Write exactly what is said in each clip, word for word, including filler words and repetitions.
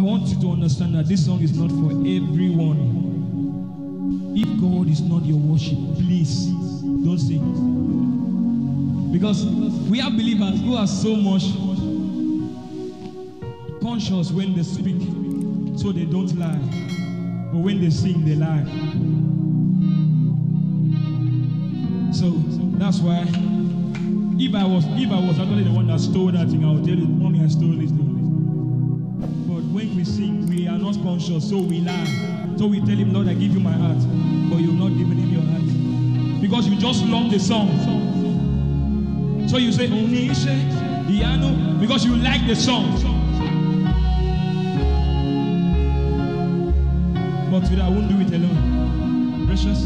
want you to understand that this song is not for everyone. If God is not your worship, please don't sing. Because we have believers who are so much conscious when they speak, so they don't lie. But when they sing, they lie. So that's why if I was if I was actually the one that stole that thing, I would tell you, Mommy, I stole this thing. But when we sing, we are not conscious, so we lie. So we tell him, Lord, I give you my heart, but you've not given him your heart. Because you just love the song. So you say, Onishe, Diano, because you like the song. But today I won't do it alone. Precious.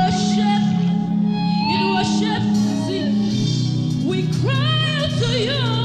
To you.